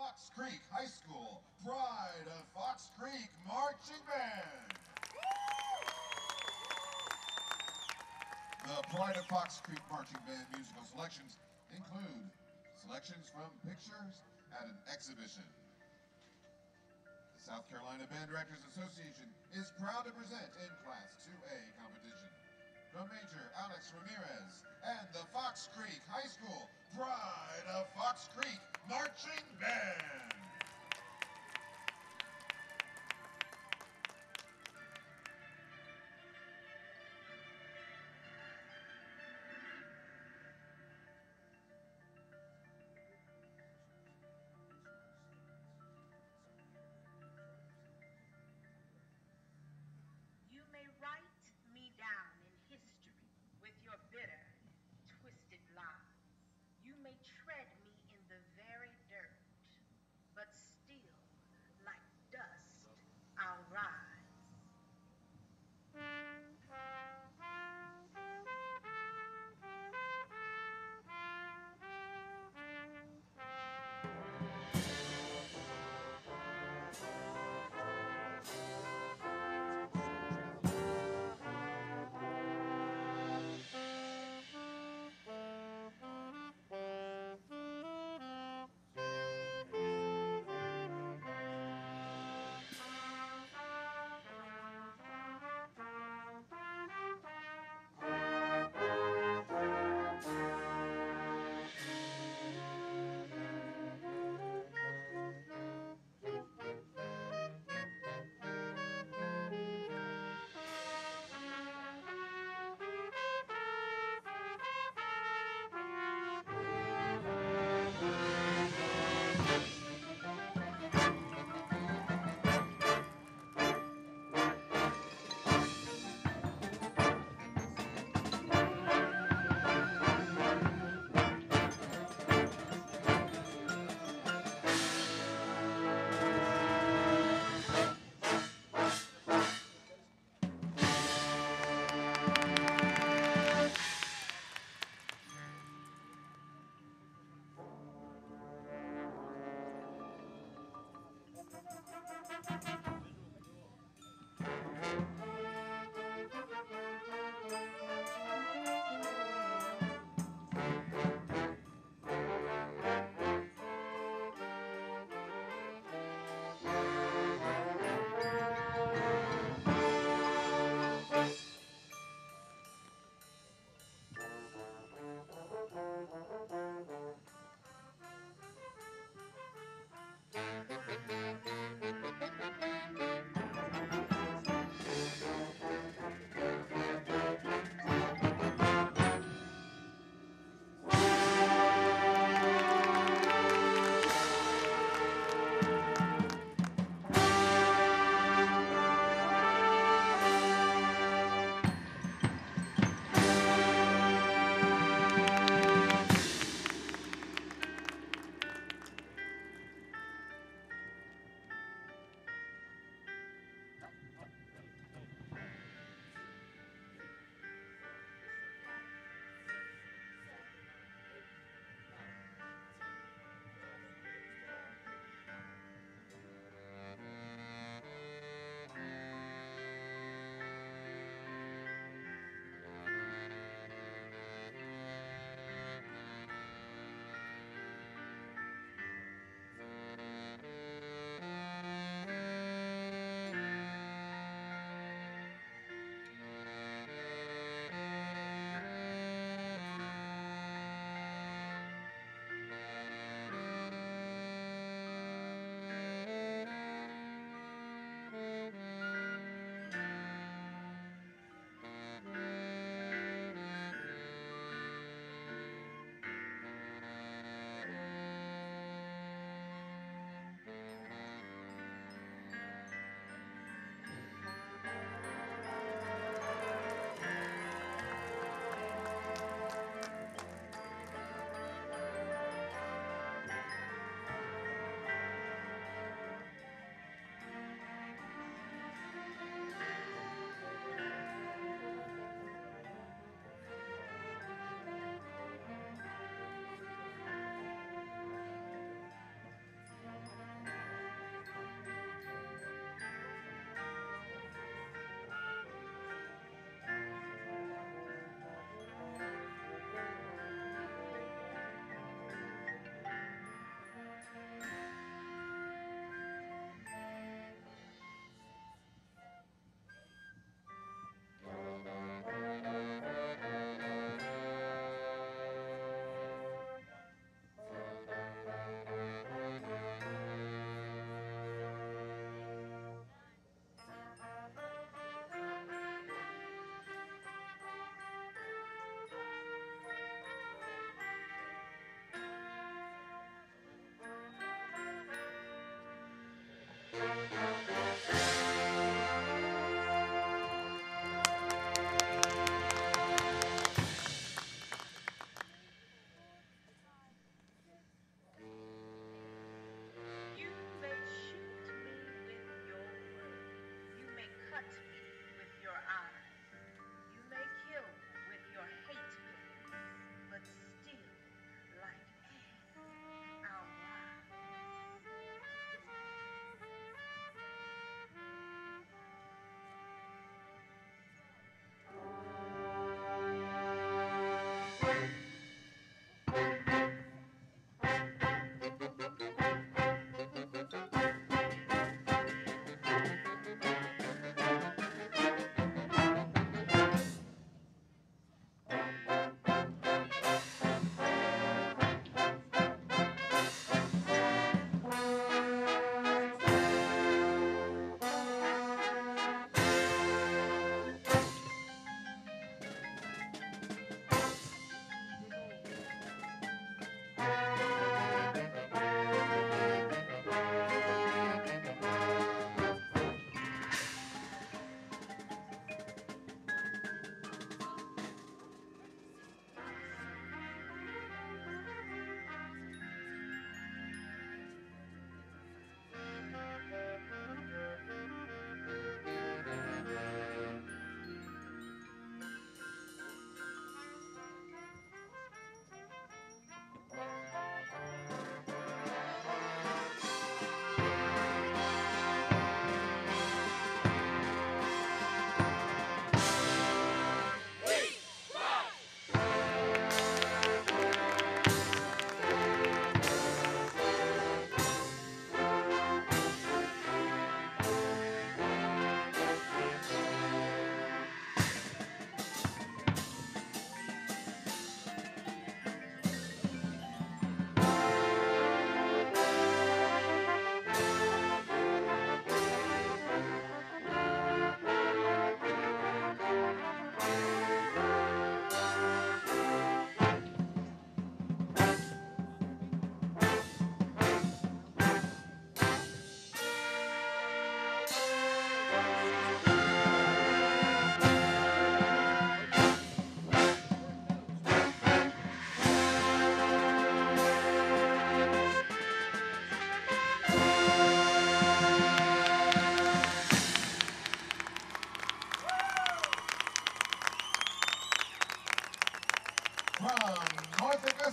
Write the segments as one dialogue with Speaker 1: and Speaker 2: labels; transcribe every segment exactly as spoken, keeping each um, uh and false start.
Speaker 1: Fox Creek High School Pride of Fox Creek Marching Band. The Pride of Fox Creek Marching Band musical selections include selections from pictures at an exhibition. The South Carolina Band Directors Association is proud to present in Class two A competition from Major Alex Ramirez and the Fox Creek High School Pride of Fox Creek Marching Band.
Speaker 2: You may write me down in history with your bitter, twisted lies.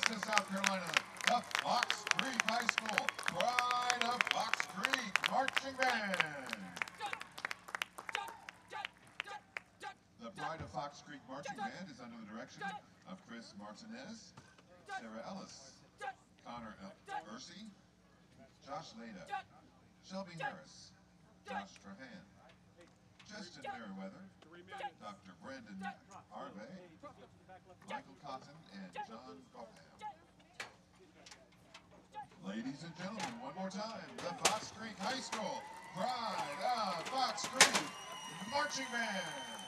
Speaker 1: to South Carolina, the Fox Creek High School Pride of Fox Creek Marching Band. The Pride of Fox Creek Marching Band is under the direction of Chris Martinez, Sarah Ellis, Connor Ursey, Josh Leda, Shelby Harris, Josh Trahan, Justin Merriweather, Doctor Brandon Harvey, Michael Cotton, and John Popham. Ladies and gentlemen, one more time, the Fox Creek High School Pride of Fox Creek Marching Band.